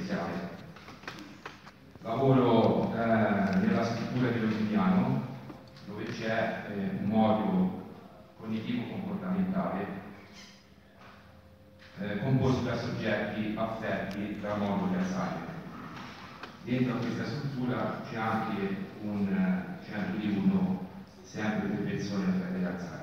sicurezziale. Lavoro nella scrittura dello Giuliano, dove c'è un modulo cognitivo-comportamentale composto da soggetti affetti da modo di Alzheimer. Dentro a questa struttura c'è anche un centro diurno sempre per persone affette da Alzheimer.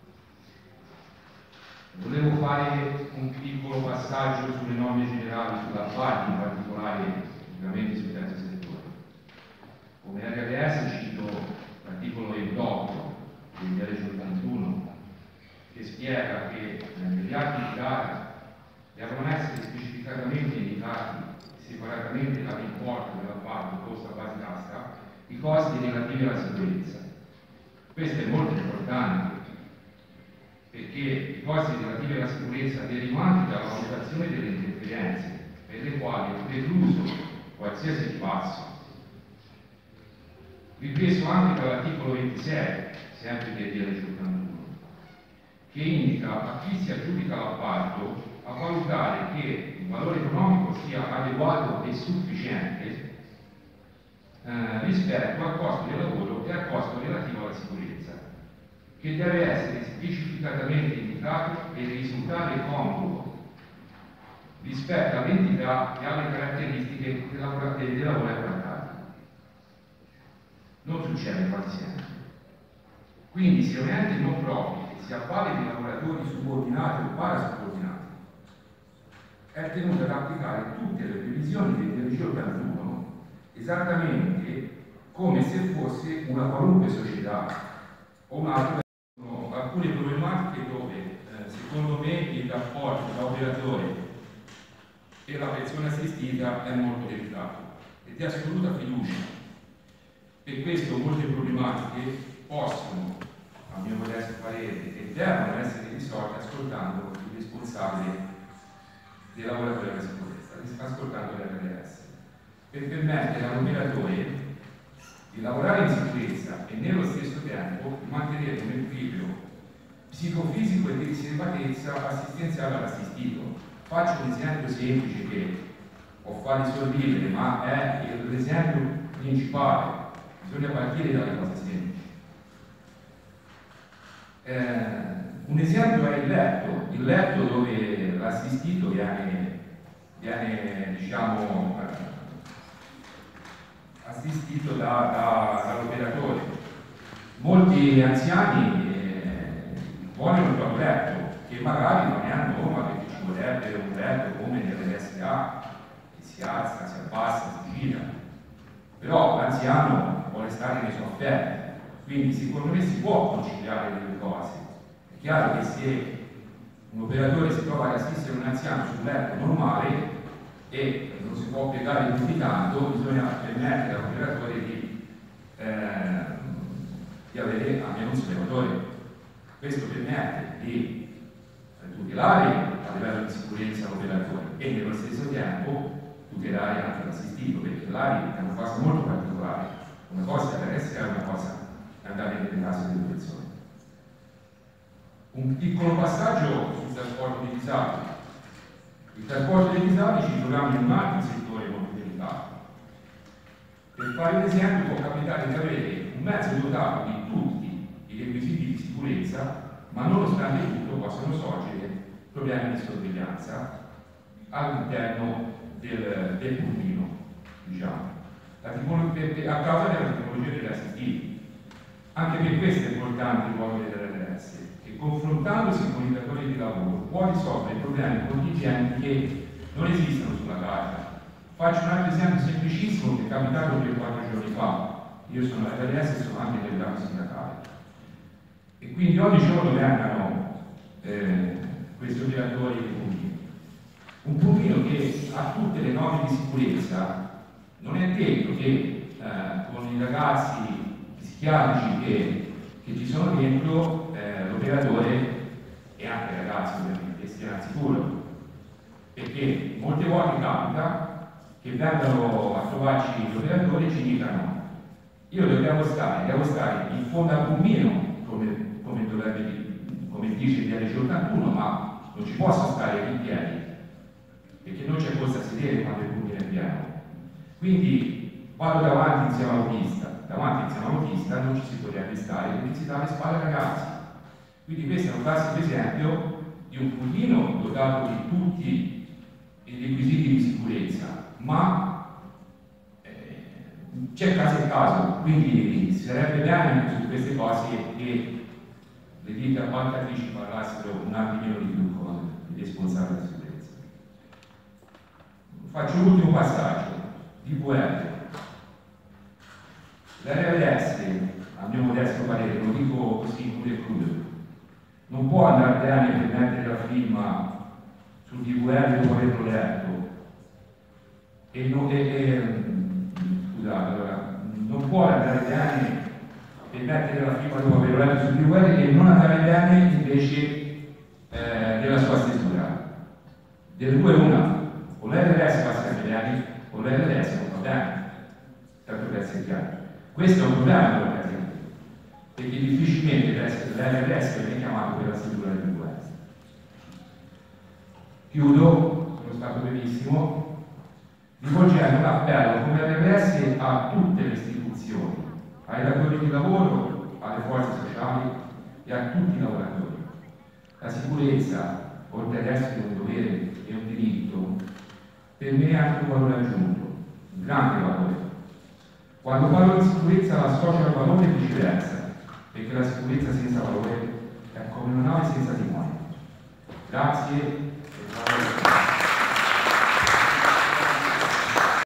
Volevo fare un piccolo passaggio sulle norme generali sulla parte, in particolare ovviamente sul terzo settore. Come RLS cito l'articolo 28 del legge 81 che spiega che negli atti di gara devono essere specificatamente indicati separatamente dall'importo dell'appalto costo a base d'asta i costi relativi alla sicurezza. Questo è molto importante perché i costi relativi alla sicurezza derivano anche dalla valutazione delle interferenze per le quali è precluso qualsiasi ribasso, ripreso anche dall'articolo 26, sempre del legge 81, che indica a chi si aggiudica l'appalto a valutare che il valore economico sia adeguato e sufficiente rispetto al costo del lavoro e al costo relativo alla sicurezza, che deve essere specificatamente indicato e risultare congruo rispetto all'entità e alle caratteristiche del lavoro affrontato. Non succede quasi sempre. Quindi se un ente non profit che si avvale di lavoratori subordinati o parasubordinati è tenuto ad applicare tutte le previsioni del DRG 81 esattamente come se fosse una qualunque società o un'altra. Alcune problematiche dove secondo me il rapporto tra operatore e la persona assistita è molto delicato ed è assoluta fiducia. Per questo molte problematiche possono, a mio modesto parere, e devono essere risolte ascoltando il responsabile dei lavoratori della sicurezza, ascoltando l'RLS, per permettere all'operatore di lavorare in sicurezza e nello stesso tempo di mantenere un equilibrio psicofisico e di riservatezza assistenziale all'assistito. Faccio un esempio semplice che può farli sorridere, ma è l'esempio principale. Bisogna partire dalle cose semplici. Un esempio è il letto dove l'assistito viene diciamo, assistito dall'operatore. Molti anziani vogliono il proprio letto, che magari non è a norma perché ci vorrebbe un letto come nell'SA, che si alza, si abbassa, si gira. Però l'anziano vuole stare nei suoi affetti, quindi secondo me si può conciliare le due cose. È chiaro che se un operatore si trova ad assistere un anziano sul letto normale e non si può piegare più di tanto, bisogna permettere all'operatore di avere almeno un sollevatore. Questo permette di tutelare a livello di sicurezza l'operatore e nello stesso tempo tutelare anche l'assistito, perché l'ARI è una cosa molto particolare. Una cosa deve essere una cosa è andare nelle case delle persone. Un piccolo passaggio sul trasporto dei disabili. Il trasporto dei disabili ci troviamo in un altro settore molto delicato. Per fare un esempio, può capitare di avere un mezzo dotato di tutti i requisiti di sicurezza, ma nonostante tutto possono sorgere problemi di sorveglianza all'interno del pulmino, diciamo, a causa della tecnologia degli assistiti. Anche per questo è importante il ruolo dell'RLS, che confrontandosi con i datori di lavoro può risolvere problemi contingenti che non esistono sulla carta. Faccio un altro esempio semplicissimo che è capitato 3 o 4 giorni fa. Io sono all'RLS e sono anche delegato sindacale. E quindi ogni giorno vengano questi operatori di pulmino. Un pulmino che ha tutte le norme di sicurezza, non è detto che con i ragazzi psichiatrici che ci sono dentro l'operatore e anche i ragazzi ovviamente stiano al sicuro, perché molte volte capita che vengano a trovarci gli operatori e ci dicano: io devo stare in fondo al pulmino come dice il DRG 81, ma non ci posso stare in piedi perché non c'è posto a sedere quando il pulmino è pieno. Quindi vado davanti insieme all'autista non ci si potrebbe stare perché si dà le spalle ai ragazzi. Quindi questo è un classico esempio di un pulmino dotato di tutti i requisiti di sicurezza, ma c'è caso e caso, quindi sarebbe bene su queste cose che le ditte appaltatrici parlassero un attimino di più con i responsabili di sicurezza. Faccio l'ultimo passaggio di VR. L'RLS, a mio modesto parere, lo dico così crudo, non può andare bene per mettere la firma sul DVR dopo averlo letto non può andare bene per mettere la firma dopo averlo letto sul DVR e non andare bene invece della sua stesura. Delle due una, o l'RLS va sempre bene o l'RLS non va bene, tanto per essere chiaro. Questo è un problema per l'occasione, perché difficilmente l'RLS viene chiamato per la stesura del DVR. Chiudo, sono stato brevissimo, rivolgendo un appello come RLS a tutte le istituzioni, ai datori di lavoro, alle forze sociali e a tutti i lavoratori. La sicurezza, oltre ad essere un dovere e un diritto, per me è anche un valore aggiunto, un grande valore. Quando parlo di sicurezza la associo al valore e viceversa, perché la sicurezza senza valore è come una nave senza timone. Grazie.